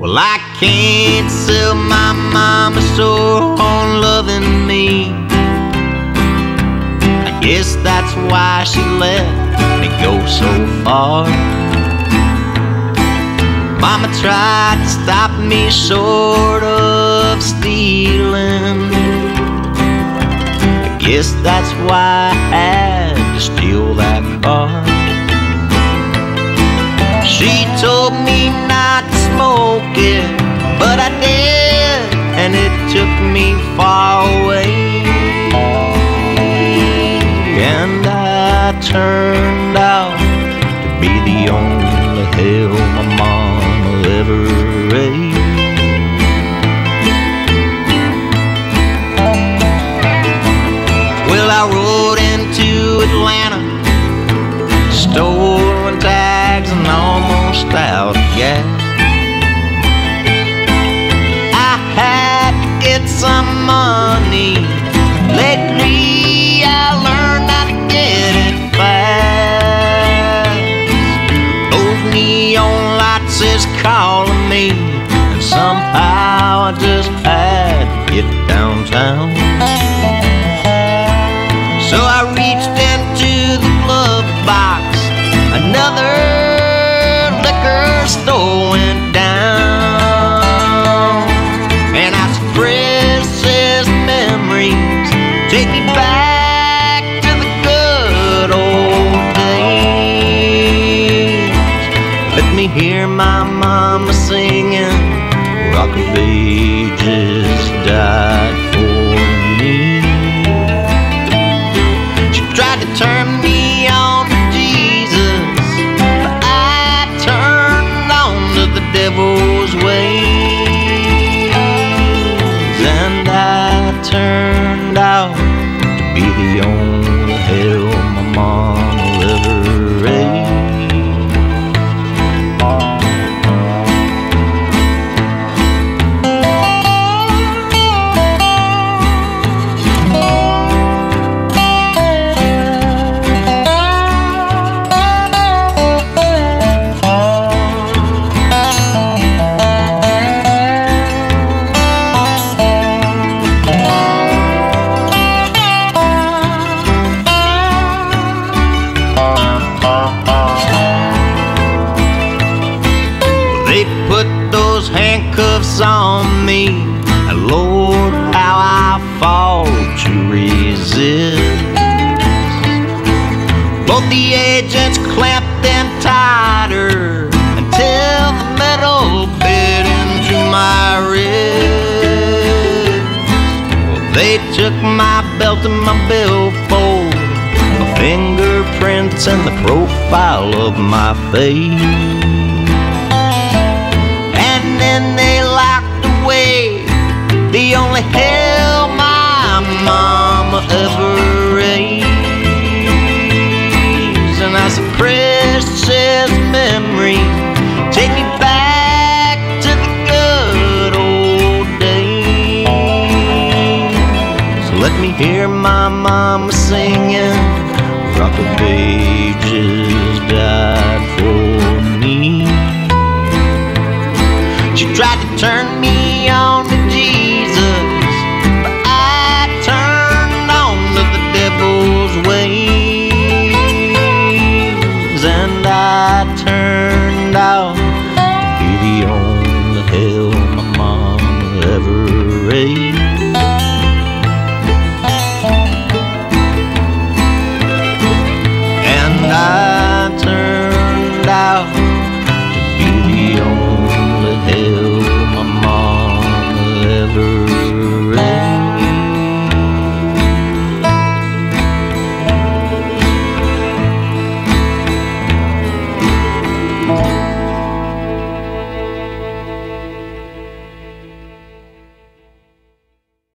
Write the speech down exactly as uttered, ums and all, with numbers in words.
Well, I can't sell my mama sore on loving me. I guess that's why she let me go so far. Mama tried to stop me short of stealing. I guess that's why I had to steal that car. She told me not to smoke it, but I did, and it took me far away. And I turned out to be the only hell my mama ever raised. Well, I rode into Atlanta, stolen tags and almost out of gas. I had to get some money. Lately I learned how to get it fast. Those neon lights is calling me, and somehow I just had to get downtown. So I reached into the glove box, another liquor store went down, and I said, precious memories, take me back to the good old days. Let me hear my mama singing, Rock of Ages died for me. She tried to turn me on to Jesus, but I turned on to the devil's ways. And I turned out to be the only hell my mom will ever raise. Handcuffs on me, and Lord, how I fought to resist. Both the agents clamped them tighter until the metal bit into my wrist. Well, they took my belt and my billfold, my fingerprints and the profile of my face. And they locked away the only hell my mama ever raised. And I said, precious memory, take me back to the good old days. So let me hear my mama singing, Rock of Ages died for me. She tried to turn me